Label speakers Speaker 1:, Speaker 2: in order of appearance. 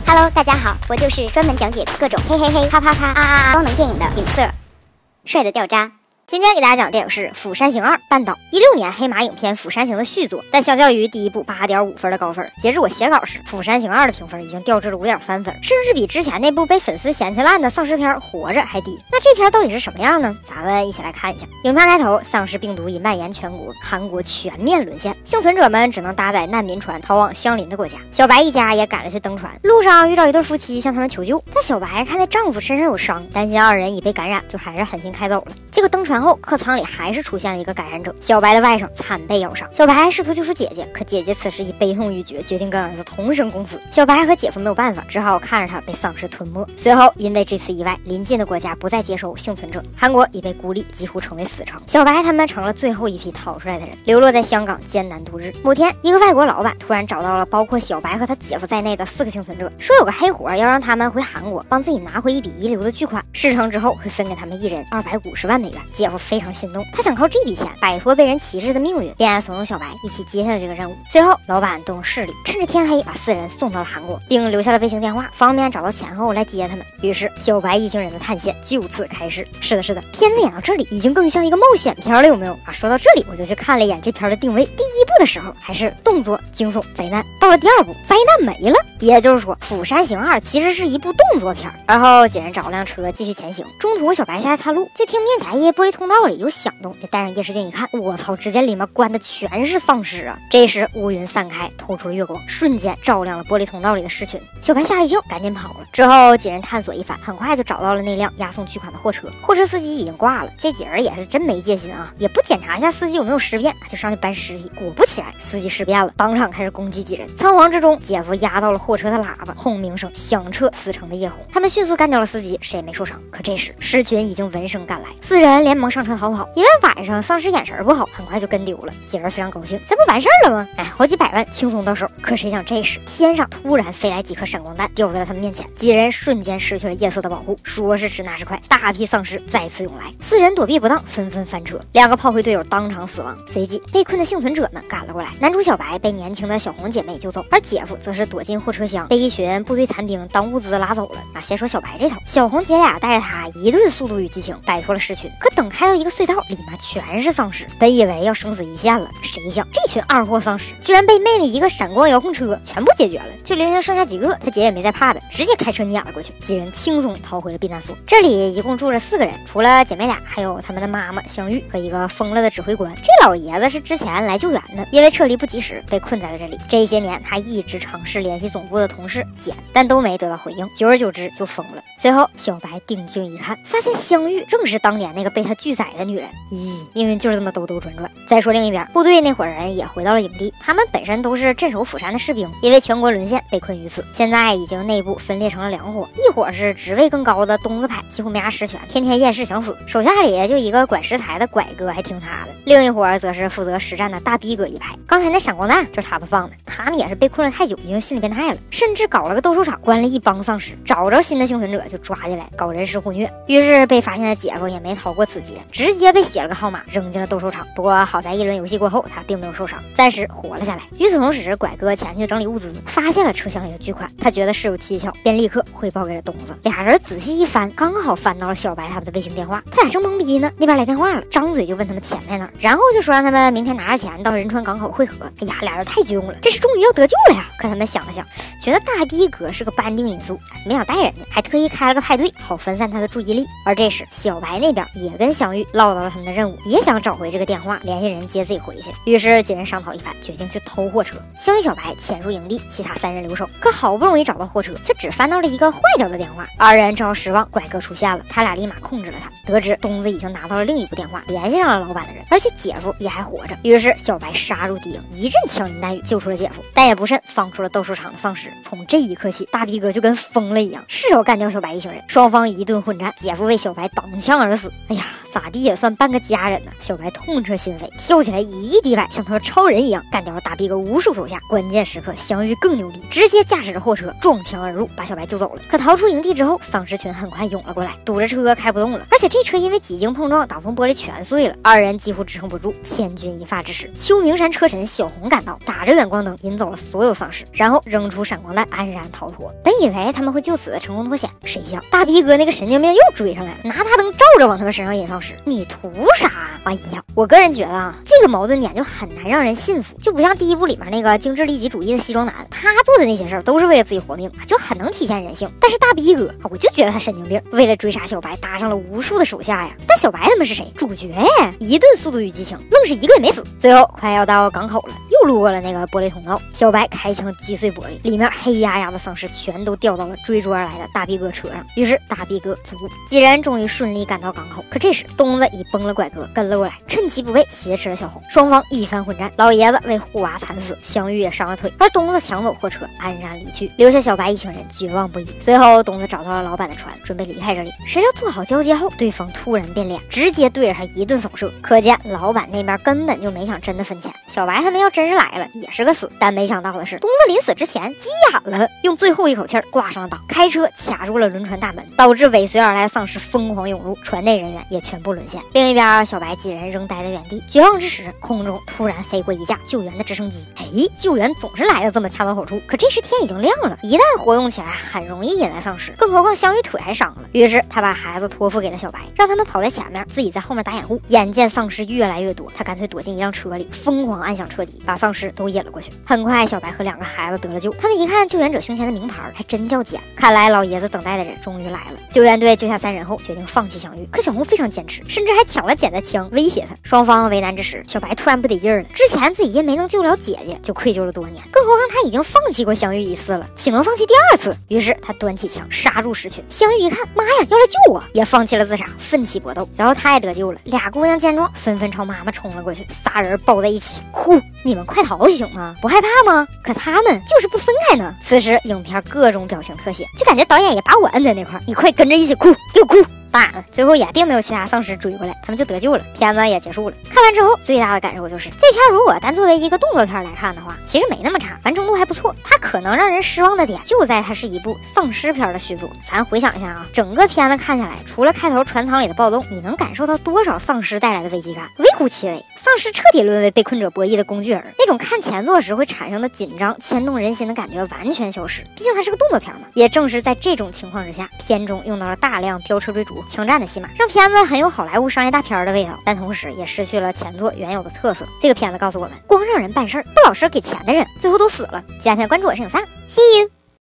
Speaker 1: Hello， 大家好，我就是专门讲解各种嘿嘿嘿、啪啪啪、啊啊啊高能电影的影色，帅的掉渣。今天给大家讲的电影是《釜山行2：半岛》，16年黑马影片《釜山行》的续作，但相较于第一部8.5分的高分，截至我写稿时，《釜山行2》的评分已经掉至了5.3分，甚至比之前那部被粉丝嫌弃烂的丧尸片《活着》还低。那这片到底是什么样呢？咱们一起来看一下。影片开头，丧尸病毒已蔓延全国，韩国全面沦陷，幸存者们只能搭载难民船逃往相邻的国家。小白一家也赶着去登船，路上遇到一对夫妻向他们求救，但小白看那丈夫身上有伤，担心2人已被感染，就还是狠心开走了。结果登船后，客舱里还是出现了一个感染者，小白的外甥惨被咬伤。小白试图救出姐姐，可姐姐此时已悲痛欲绝，决定跟儿子同生共死。小白和姐夫没有办法，只好看着他被丧尸吞没。随后因为这次意外，邻近的国家不再接收幸存者，韩国已被孤立，几乎成为死城。小白他们成了最后一批逃出来的人，流落在香港艰难度日。某天，一个外国老板突然找到了包括小白和他姐夫在内的4个幸存者，说有个黑活要让他们回韩国帮自己拿回一笔遗留的巨款，事成之后会分给他们1人250万美元。姐夫非常心动，他想靠这笔钱摆脱被人歧视的命运，便怂恿小白一起接下了这个任务。随后，老板动用势力，趁着天黑把4人送到了韩国，并留下了卫星电话，方便找到前后来接他们。于是，小白一行人的探险就此开始。是的，片子演到这里已经更像一个冒险片了，有没有啊？说到这里，我就去看了一眼这片的定位。第1部的时候还是动作、惊悚、灾难，到了第2部，灾难没了。也就是说，《釜山行2》其实是一部动作片。然后几人找辆车继续前行，中途小白下来探路，就听面前一玻璃通道里有响动，就带上夜视镜一看，我操，只见里面关的全是丧尸啊！这时乌云散开，透出了月光，瞬间照亮了玻璃通道里的尸群。小白吓了一跳，赶紧跑了。之后几人探索一番，很快就找到了那辆押送巨款的货车。货车司机已经挂了，这几人也是真没戒心啊，也不检查一下司机有没有尸变，就上去搬尸体。果不其然，司机尸变了，当场开始攻击几人。仓皇之中，姐夫压到了货车的喇叭，轰鸣声响彻死城的夜空。他们迅速干掉了司机，谁也没受伤。可这时尸群已经闻声赶来，4人连忙上车逃跑。因为晚上丧尸眼神不好，很快就跟丢了。几人非常高兴，这不完事儿了吗？好几百万轻松到手。可谁想这时天上突然飞来几颗闪光弹，掉在了他们面前。几人瞬间失去了夜色的保护，说是迟那是快，大批丧尸再次涌来。4人躲避不当，纷纷翻车，2个炮灰队友当场死亡。随即被困的幸存者们赶了过来，男主小白被年轻的小红姐妹救走，而姐夫则是躲进货车厢，被一群部队残兵当物资拉走了。先说小白这头，小红姐俩带着他一顿速度与激情，摆脱了尸群。可等开到一个隧道，里面全是丧尸，本以为要生死一线了，谁想这群二货丧尸居然被妹妹一个闪光遥控车全部解决了，就零星剩下几个，他姐也没再怕的，直接开车撵了过去。几人轻松逃回了避难所。这里一共住着4个人，除了姐妹俩，还有他们的妈妈香玉和一个疯了的指挥官。这老爷子是之前来救援的，因为撤离不及时被困在了这里。这些年他一直尝试联系总部的同事简，但都没得到回应，久而久之就疯了。随后小白定睛一看，发现香玉正是当年那个被他拒载的女人。咦，命运就是这么兜兜转转。再说另一边，部队那伙人也回到了营地，他们本身都是镇守釜山的士兵，因为全国沦陷被困于此，现在已经内部分裂成了2伙，一伙是职位更高的东子派，几乎没啥实权，天天厌世想死，手下里就一个管食材的拐哥还听他的；另一伙则是负责实战的大逼哥一派，刚才那闪光弹就是他们放的。他们也是被困了太久，已经心理变态了，甚至搞了个斗兽场，关了一帮丧尸，找着新的幸存者就抓进来搞人尸互虐。于是被发现的姐夫也没逃过此劫，直接被写了个号码扔进了斗兽场。不过好在一轮游戏过后他并没有受伤，暂时活了下来。与此同时，拐哥前去整理物资，发现了车厢里的巨款，他觉得事有蹊跷，便立刻汇报给了东子。俩人仔细一翻，刚好翻到了小白他们的卫星电话，他俩正懵逼呢，那边来电话了，张嘴就问他们钱在哪儿，然后就说让他们明天拿着钱到仁川港口汇合。哎呀，俩人太激动了，这是终于要得救了呀！可他们想了想，觉得大逼哥是个不安定因素，没想带人家，还特意开了个派对，好分散他的注意力。而这时小白那边也跟香玉唠叨了他们的任务，也想找回这个电话，联系人接自己回去。于是几人商讨一番，决定去偷货车。香玉、小白潜入营地，其他3人留守。可好不容易找到货车，却只翻到了一个坏掉的电话。2人正好失望，拐哥出现了，他俩立马控制了他。得知东子已经拿到了另一部电话，联系上了老板的人，而且姐夫也还活着。于是小白杀入敌营，一阵枪林弹雨救出了姐夫，但也不慎放出了斗兽场的丧尸。从这一刻起，大逼哥就跟疯了一样，是要干掉小白一行人。双方一顿混战，姐夫为小白挡枪而死。哎呀，咋地也算半个家人呢。小白痛彻心扉，跳起来以一敌百，像他说超人一样干掉了大逼哥无数手下。关键时刻，香玉更牛逼，直接驾驶着货车撞墙而入，把小白救走了。可逃出营地之后，丧尸群很快涌了过来，堵着车开不动了，而且这车因为几经碰撞，挡风玻璃全碎了，2人几乎支撑不住。千钧一发之时，秋名山车神小红赶到，打着远光灯引走了所有丧尸，然后扔出闪光弹，安然逃脱。本以为他们会就此成功脱险，谁想大逼哥那个神经病又追上来了，拿大灯照着往他们身上引丧尸，你图啥？哎呀，我个人觉得啊，这个矛盾点就很难让人信服，就不像第一部里面那个精致利己主义的西装男，他做的那些事儿都是为了自己活命，就很能体现人性。但是大逼哥，我就觉得他神经病，为了追杀小白搭上了无数的手下呀。但小白他们是谁？主角呀！一顿速度与激情，愣是一个也没死。最后快要到港口了，又路过了那个玻璃通道，小白开枪击碎玻璃，里面黑压压的丧尸全都掉到了追逐而来的大逼哥车上。于是大逼哥足，几人终于顺利赶到港口。可这时东子已崩了拐哥跟了过来，趁其不备挟持了小红，双方一番混战，老爷子为护娃惨死，香玉也伤了腿，而东子抢走货车安然离去，留下小白一行人绝望不已。随后东子找到了老板的船，准备离开这里，谁料做好交接后，对方突然变脸，直接对着他一顿扫射，可见老板那边根本就没想真的分钱。小白他们要真是来了也是个死，但没想到的是东子临死之前急眼了，用最后一口气挂上了档，开车卡住了轮船大门，导致尾随而来的丧尸疯狂涌入，船内人员也全部沦陷。另一边小白几人仍待在原地，绝望之时，空中突然飞过一架救援的直升机。救援总是来的这么恰到好处，可这时天已经亮了，一旦活动起来很容易引来丧尸，更何况香玉腿还伤了。于是他把孩子托付给了小白，让他们跑在前面，自己在后面打掩护。眼见丧尸越来越多，他干脆躲进一辆车里，疯狂按响车底，把丧尸都引了过去。很快小白和2个孩子得了救，他们一看救援者胸前的名牌，还真叫简，看来老爷子等待的人终于来了。救援队救下3人后，决定放弃香玉，可小红非常坚持，甚至还抢了简的枪威胁他。双方为难之时，小白突然不得劲儿了，之前自己因没能救了姐姐就愧疚了多年，更何况他已经放弃过香玉1次了，岂能放弃第2次？于是他端起枪杀入狮群。香玉一看，妈呀，要来救我，也放弃了自杀，奋起搏斗。然后他也得救了，2姑娘见状纷纷朝妈妈冲了过去，3人抱在一起哭，你们快逃行吗？不害怕吗？可他们就是不分开呢。此时影片各种表情特写，就感觉导演也把我摁在那块，你快跟着一起哭，给我哭。当然了，最后也并没有其他丧尸追过来，他们就得救了，片子也结束了。看完之后最大的感受就是这片如果单作为一个动作片来看的话，其实没那么差，完成度还不错。它可能让人失望的点就在它是一部丧尸片的续作。咱回想一下啊，整个片子看下来，除了开头船舱里的暴动，你能感受到多少丧尸带来的危机感？微乎其微。丧尸彻底沦为被困者博弈的工具人，那种看前作时会产生的紧张牵动人心的感觉完全消失。毕竟它是个动作片嘛。也正是在这种情况之下，片中用到了大量飙车追逐枪战的戏码，让片子很有好莱坞商业大片的味道，但同时也失去了前作原有的特色。这个片子告诉我们，光让人办事儿，不老实给钱的人最后都死了。下片关注我是影3，See you。